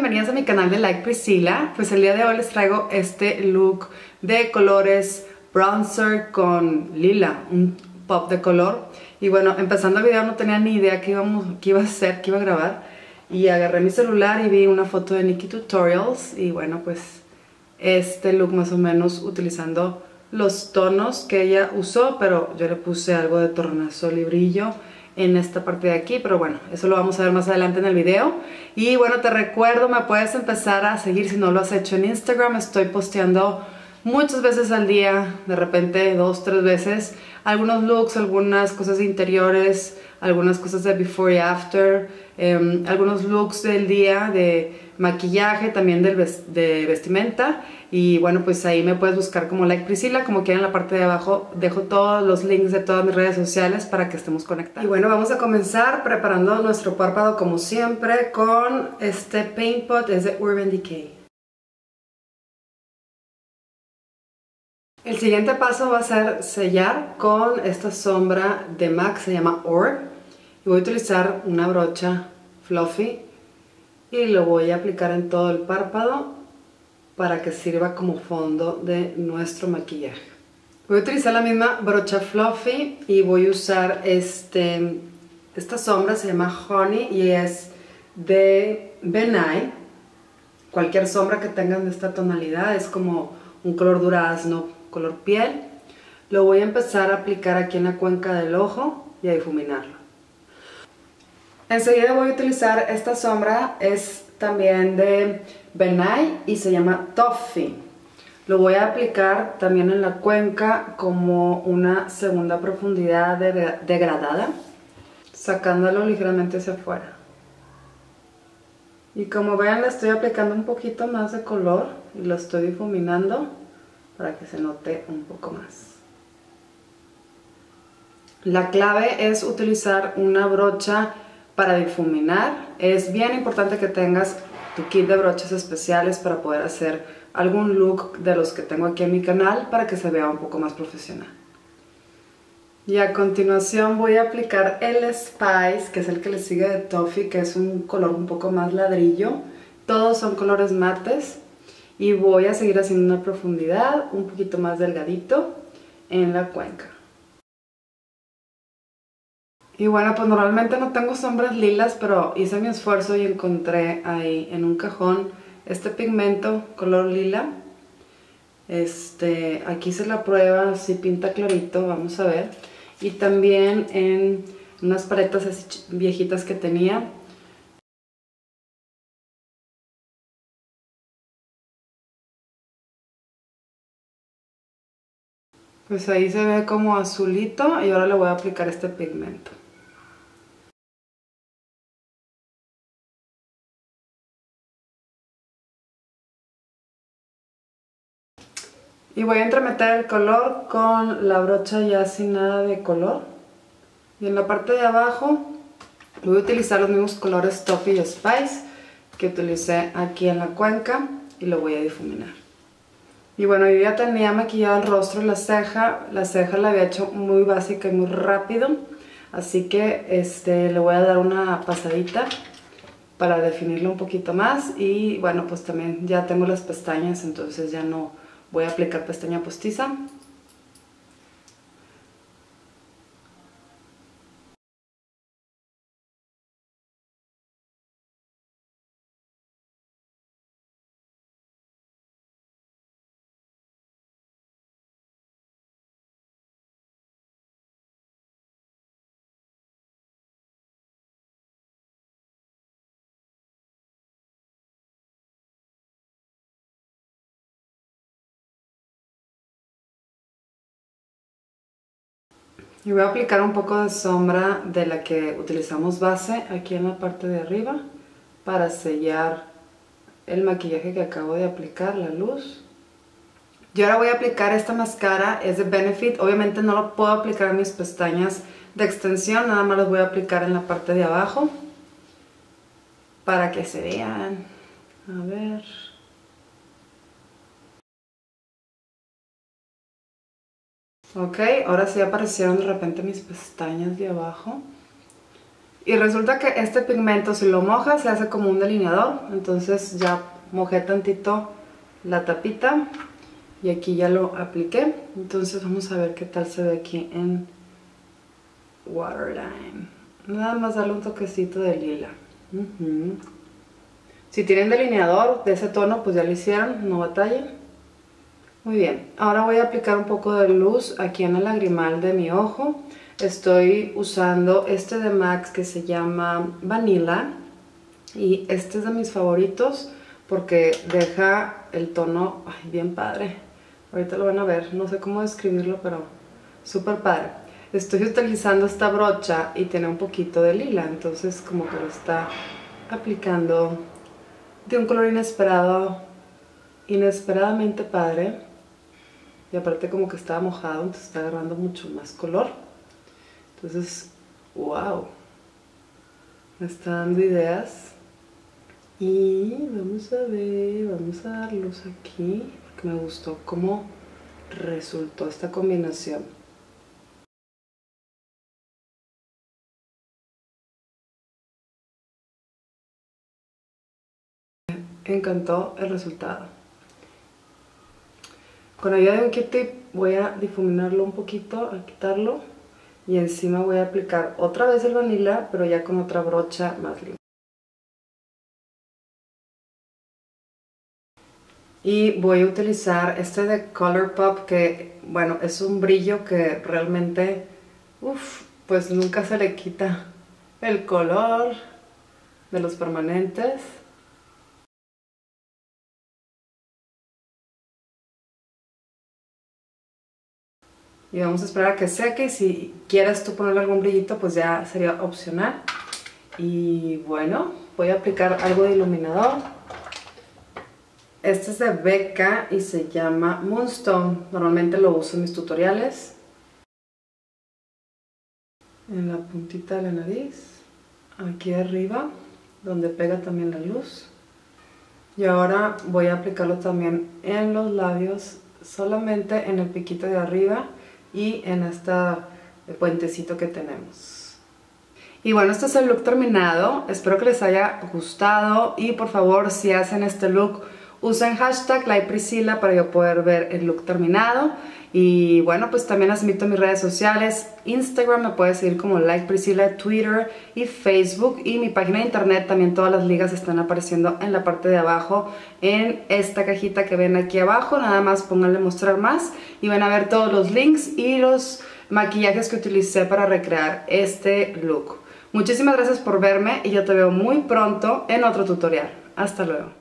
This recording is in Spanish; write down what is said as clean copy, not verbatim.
bienvenidas a mi canal de Like Priscilla. Pues el día de hoy les traigo este look de colores bronzer con lila, un pop de color. Y bueno, empezando el video no tenía ni idea qué iba a hacer, qué iba a grabar. Y agarré mi celular y vi una foto de Nikki Tutorials. Y bueno, pues este look más o menos utilizando los tonos que ella usó, pero yo le puse algo de tornasol y brillo en esta parte de aquí, pero bueno, eso lo vamos a ver más adelante en el video. Y bueno, te recuerdo, me puedes empezar a seguir si no lo has hecho en Instagram. Estoy posteando muchas veces al día, de repente 2, 3 veces, algunos looks, algunas cosas de interiores, algunas cosas de before y after, algunos looks del día, de maquillaje, también de vestimenta. Y bueno, pues ahí me puedes buscar como Like Priscilla, como quieran. En la parte de abajo dejo todos los links de todas mis redes sociales para que estemos conectados. Y bueno, vamos a comenzar preparando nuestro párpado como siempre con este Paint Pot, es de Urban Decay. El siguiente paso va a ser sellar con esta sombra de MAC, se llama Orb. Y voy a utilizar una brocha fluffy y lo voy a aplicar en todo el párpado para que sirva como fondo de nuestro maquillaje. Voy a utilizar la misma brocha fluffy y voy a usar esta sombra, se llama Honey y es de Ben Nye. Cualquier sombra que tengan de esta tonalidad, es como un color durazno, color piel. Lo voy a empezar a aplicar aquí en la cuenca del ojo y a difuminarlo. Enseguida voy a utilizar esta sombra, es también de Ben Nye y se llama Toffee. Lo voy a aplicar también en la cuenca como una segunda profundidad degradada, sacándolo ligeramente hacia afuera. Y como vean, le estoy aplicando un poquito más de color y lo estoy difuminando para que se note un poco más. La clave es utilizar una brocha para difuminar. Es bien importante que tengas tu kit de brochas especiales para poder hacer algún look de los que tengo aquí en mi canal para que se vea un poco más profesional. Y a continuación voy a aplicar el Spice, que es el que le sigue de Toffee, que es un color un poco más ladrillo. Todos son colores mates. Y voy a seguir haciendo una profundidad un poquito más delgadito en la cuenca. Y bueno, pues normalmente no tengo sombras lilas, pero hice mi esfuerzo y encontré ahí en un cajón este pigmento color lila. Aquí se la prueba, si pinta clarito, vamos a ver. Y también en unas paletas así viejitas que tenía. Pues ahí se ve como azulito y ahora le voy a aplicar este pigmento. Y voy a entremeter el color con la brocha ya sin nada de color. Y en la parte de abajo voy a utilizar los mismos colores Toffee y Spice que utilicé aquí en la cuenca y lo voy a difuminar. Y bueno, yo ya tenía maquillado el rostro y la ceja la había hecho muy básica y muy rápido. Así que le voy a dar una pasadita para definirlo un poquito más. Y bueno, pues también ya tengo las pestañas, entonces ya no voy a aplicar pestaña postiza. Y voy a aplicar un poco de sombra de la que utilizamos base aquí en la parte de arriba para sellar el maquillaje que acabo de aplicar, la luz. Y ahora voy a aplicar esta máscara, es de Benefit. Obviamente no lo puedo aplicar en mis pestañas de extensión, nada más los voy a aplicar en la parte de abajo para que se vean. A ver. Ok, ahora sí aparecieron de repente mis pestañas de abajo. Y resulta que este pigmento, si lo mojas, se hace como un delineador. Entonces ya mojé tantito la tapita y aquí ya lo apliqué. Entonces vamos a ver qué tal se ve aquí en Waterline. Nada más darle un toquecito de lila. Si tienen delineador de ese tono, pues ya lo hicieron, no batallen. Muy bien, ahora voy a aplicar un poco de luz aquí en el lagrimal de mi ojo. Estoy usando este de MAC que se llama Vanilla. Y este es de mis favoritos porque deja el tono bien padre. Ahorita lo van a ver, no sé cómo describirlo, pero súper padre. Estoy utilizando esta brocha y tiene un poquito de lila, entonces como que lo está aplicando de un color inesperadamente padre. Y aparte como que estaba mojado, entonces está agarrando mucho más color. Entonces, wow, me está dando ideas. Y vamos a ver, vamos a dar luz aquí, porque me gustó cómo resultó esta combinación. Me encantó el resultado. Con ayuda de un Q-tip voy a difuminarlo un poquito, a quitarlo. Y encima voy a aplicar otra vez el vanilla, pero ya con otra brocha más limpia. Y voy a utilizar este de Colourpop que, bueno, es un brillo que realmente, pues nunca se le quita el color de los permanentes. Y vamos a esperar a que seque, y si quieres tú ponerle algún brillito, pues ya sería opcional. Y bueno, voy a aplicar algo de iluminador. Este es de Becca y se llama Moonstone. Normalmente lo uso en mis tutoriales. En la puntita de la nariz, aquí arriba, donde pega también la luz. Y ahora voy a aplicarlo también en los labios, solamente en el piquito de arriba y en este puentecito que tenemos. Y bueno, este es el look terminado. Espero que les haya gustado y por favor, si hacen este look, usen hashtag LikePriscilla para yo poder ver el look terminado. Y bueno, pues también las invito a mis redes sociales. Instagram me puedes seguir como LikePriscilla, Twitter y Facebook. Y mi página de internet, también todas las ligas están apareciendo en la parte de abajo, en esta cajita que ven aquí abajo. Nada más pónganle mostrar más y van a ver todos los links y los maquillajes que utilicé para recrear este look. Muchísimas gracias por verme y yo te veo muy pronto en otro tutorial. Hasta luego.